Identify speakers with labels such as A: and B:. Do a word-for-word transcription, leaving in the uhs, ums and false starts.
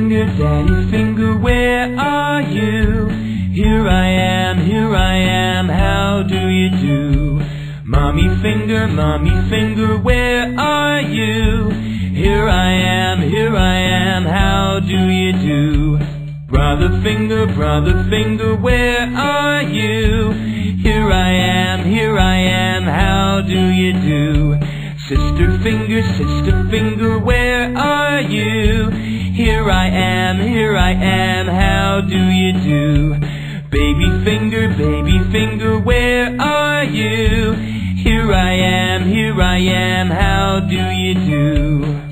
A: finger, daddy finger, where are you? Here I am, here I am, how do you do? Mommy finger, mommy finger, where are you? Here I am, here I am, how do you do? Brother finger, brother finger, where are you? Here I am, here I am, how do you do? Sister finger, sister finger, where are you? Here I am, here I am, how do you do? Baby finger, baby finger, where are you? Here I am, here I am, how do you do?